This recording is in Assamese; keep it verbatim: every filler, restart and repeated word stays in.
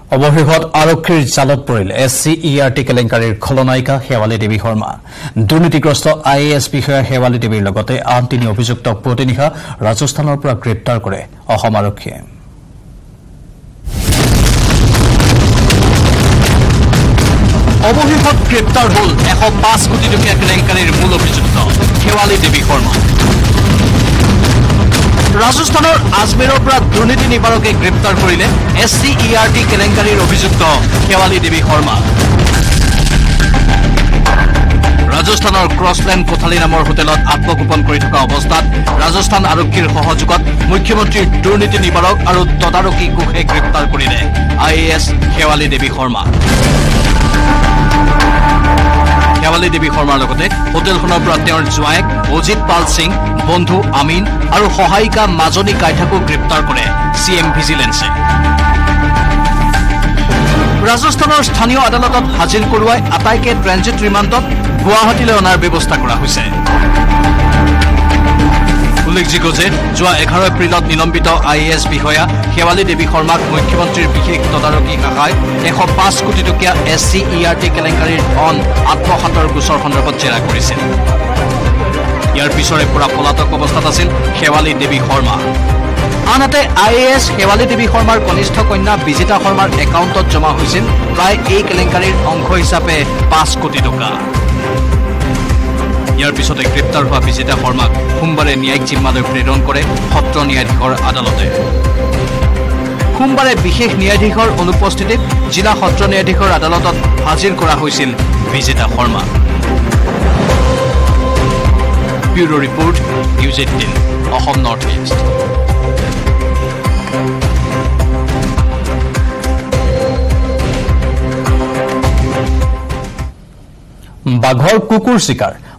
অৱশেষত আৰক্ষীৰ জালত পৰিল S C E R T কেলেংকাৰীৰ খলনায়িকা শেৱালী দেৱী শৰ্মা দুৰ্নীতিগ্ৰস্ত আই এ এছ বিষয়া শেৱালী দেৱীৰ লগতে আন তিনি অভিযুক্তক প্ৰতিনিশা ৰাজস্থানৰ পৰা গ্ৰেপ্তাৰ কৰে অসম আৰক্ষীয়ে অৱশেষত গ্ৰেপ্তাৰ হল এশ পাঁচ কোটি টকীয়া কেলেংকাৰীৰ মূল অভিযুক্ত শেৱালী দেৱী শৰ্মা ৰাজস্থানৰ আজমেৰৰ পৰা দুৰ্নীতি নিবাৰকে গ্ৰেপ্তাৰ কৰিলে S C E R T কেলেংকাৰীৰ অভিযুক্ত শেৱালী দেৱী শৰ্মা ৰাজস্থানৰ ক্ৰছলেণ্ড কোঠালী নামৰ হোটেলত আত্মগোপন কৰি থকা অৱস্থাত ৰাজস্থান আৰক্ষীৰ সহযোগত মুখ্যমন্ত্ৰীৰ দুৰ্নীতি নিবাৰক আৰু তদাৰকী কোষে গ্ৰেপ্তাৰ কৰিলে আই এ এছ শেৱালী দেৱী শৰ্মা শেৱালী দেৱী শৰ্মাৰ লগতে হোটেলখনৰ পৰা তেওঁৰ জোৱায়েক অজিত পাল সিং বন্ধু আমিন আৰু সহায়িকা মাজনী কাইঠাকো গ্ৰেপ্তাৰ কৰে চি এম ভিজিলেন্সে ৰাজস্থানৰ স্থানীয় আদালতত হাজিৰ কৰোৱাই আটাইকে ট্ৰেঞ্জিট ৰিমাণ্ডত গুৱাহাটীলৈ অনাৰ ব্যৱস্থা কৰা হৈছে উল্লেখযোগ্য যে যোৱা এঘাৰ এপ্ৰিলত নিলম্বিত আই এ এছ বিষয়া শেৱালী দেৱী শৰ্মাক মুখ্যমন্ত্ৰীৰ বিশেষ তদাৰকী শাখাই এশ পাঁচ কোটি টকীয়া S C E R T কেলেংকাৰীৰ ধন আত্মসাতৰ গোচৰ সন্দৰ্ভত জেৰা কৰিছিল ইয়াৰ পিছৰে পৰা পলাতক অৱস্থাত আছিল শেৱালী দেৱী শৰ্মা আনহাতে আই এ এছ শেৱালী দেৱী শৰ্মাৰ কনিষ্ঠ কন্যা বিজিতা শৰ্মাৰ একাউণ্টত জমা হৈছিল প্ৰায় এই কেলেংকাৰীৰ অংশ হিচাপে পাঁচ কোটি টকা ইয়াৰ পিছতে গ্ৰেপ্তাৰ হোৱা বিজিতা শৰ্মাক সোমবাৰে ন্যায়িক জিম্মালৈ প্ৰেৰণ কৰে সত্ৰ ন্যায়াধীশৰ আদালতে সোমবাৰে বিশেষ ন্যায়াধীশৰ অনুপস্থিতিত জিলা সত্ৰ ন্যায়াধীশৰ আদালতত হাজিৰ কৰা হৈছিল Bijita Sharma bureau report news eighteen Asom north east বাঘৰ কুকুৰ চিকাৰ